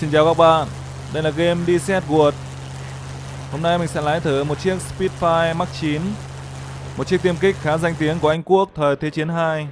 Xin chào các bạn, đây là game DCS World. Hôm nay mình sẽ lái thử một chiếc Spitfire Mark 9, một chiếc tiêm kích khá danh tiếng của Anh Quốc thời Thế chiến II.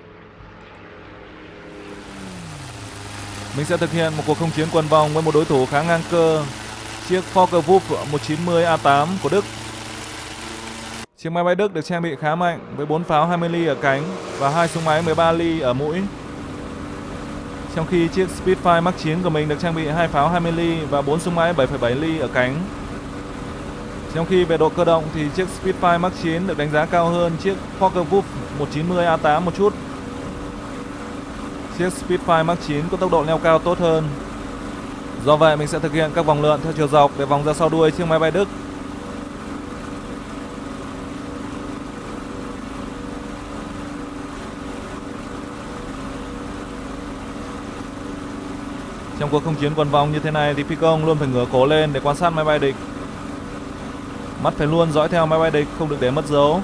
Mình sẽ thực hiện một cuộc không chiến quần vòng với một đối thủ khá ngang cơ, chiếc Focke-Wulf 190A8 của Đức. Chiếc máy bay Đức được trang bị khá mạnh với 4 pháo 20 ly ở cánh và 2 súng máy 13 ly ở mũi. Trong khi chiếc Spitfire Mark 9 của mình được trang bị 2 pháo 20 ly và 4 súng máy 7,7 ly ở cánh. Trong khi về độ cơ động thì chiếc Spitfire Mark 9 được đánh giá cao hơn chiếc Focke-Wulf 190A8 một chút. Chiếc Spitfire Mark 9 có tốc độ leo cao tốt hơn. Do vậy mình sẽ thực hiện các vòng lượn theo chiều dọc để vòng ra sau đuôi chiếc máy bay Đức. Trong cuộc không chiến quần vòng như thế này thì phi công luôn phải ngửa cổ lên để quan sát máy bay địch. Mắt phải luôn dõi theo máy bay địch, không được để mất dấu.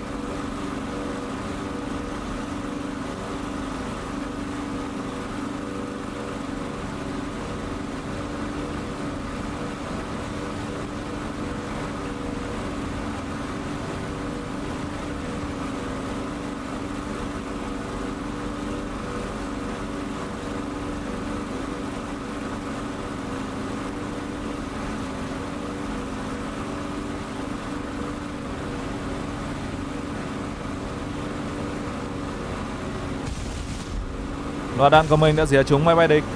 Loạt đạn của mình đã rỉa trúng máy bay địch.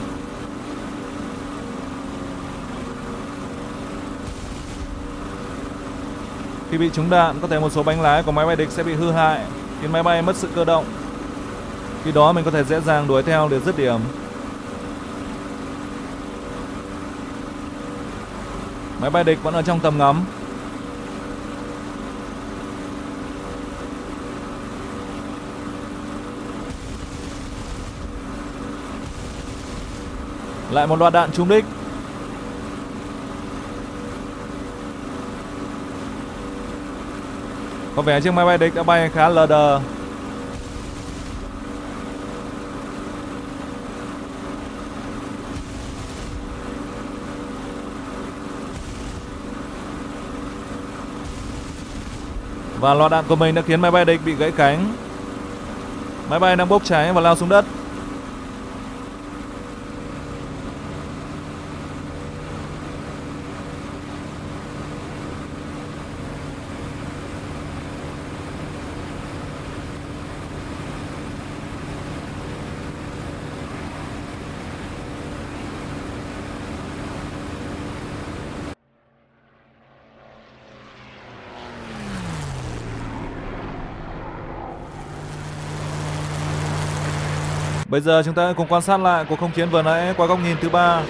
Khi bị trúng đạn, có thể một số bánh lái của máy bay địch sẽ bị hư hại, khiến máy bay mất sự cơ động. Khi đó mình có thể dễ dàng đuổi theo để dứt điểm. Máy bay địch vẫn ở trong tầm ngắm. Lại một loạt đạn trúng đích. Có vẻ chiếc máy bay địch đã bay khá lờ đờ. Và loạt đạn của mình đã khiến máy bay địch bị gãy cánh. Máy bay đang bốc cháy và lao xuống đất. Bây giờ chúng ta cùng quan sát lại cuộc không chiến vừa nãy qua góc nhìn thứ ba.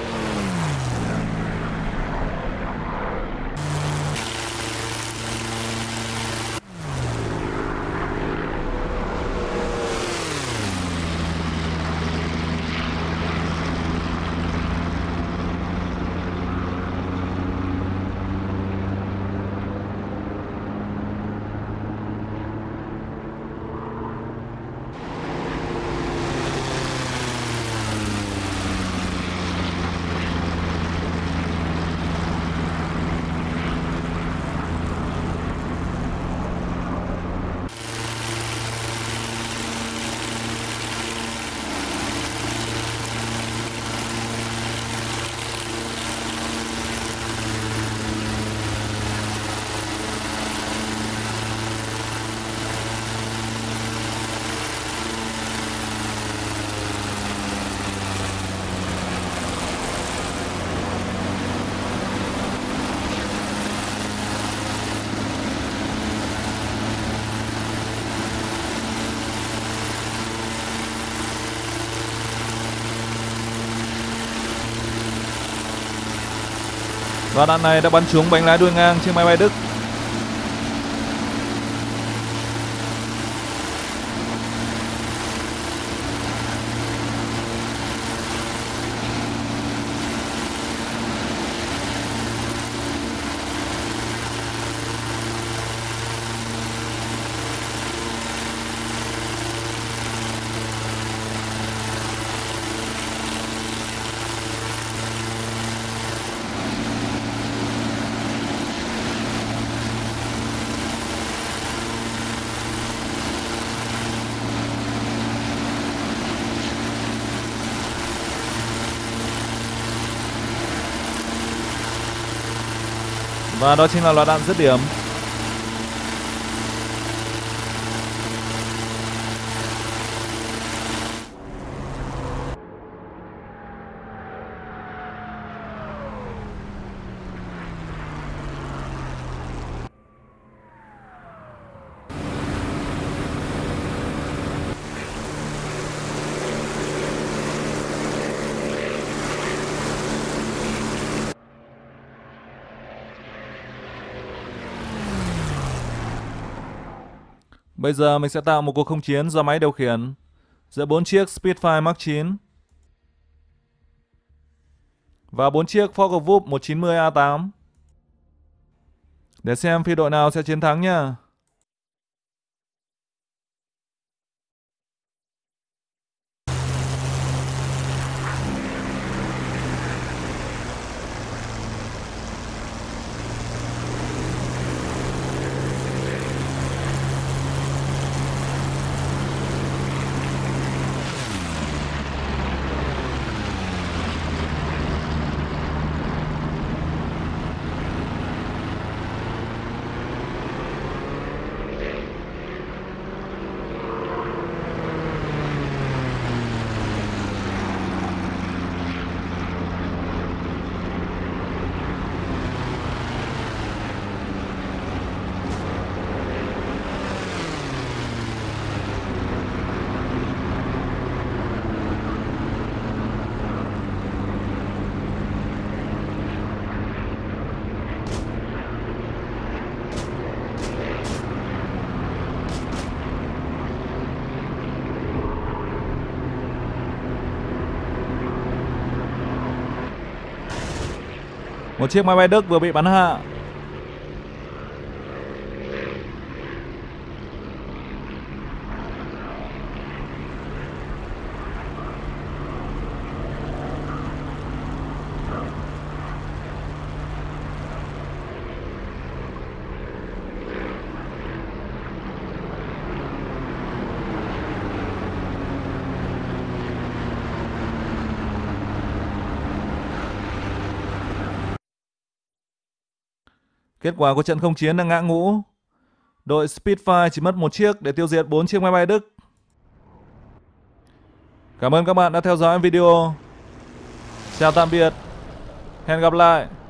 Và đạn này đã bắn trúng bánh lái đuôi ngang chiếc máy bay Đức. Và đó chính là loạt đạn dứt điểm. Bây giờ mình sẽ tạo một cuộc không chiến do máy điều khiển giữa 4 chiếc Spitfire Mark 9 và 4 chiếc Focke-Wulf 190A8 để xem phi đội nào sẽ chiến thắng nha. Một chiếc máy bay Đức vừa bị bắn hạ. Kết quả của trận không chiến là ngã ngũ. Đội Spitfire chỉ mất một chiếc để tiêu diệt 4 chiếc máy bay Đức. Cảm ơn các bạn đã theo dõi video. Chào tạm biệt. Hẹn gặp lại.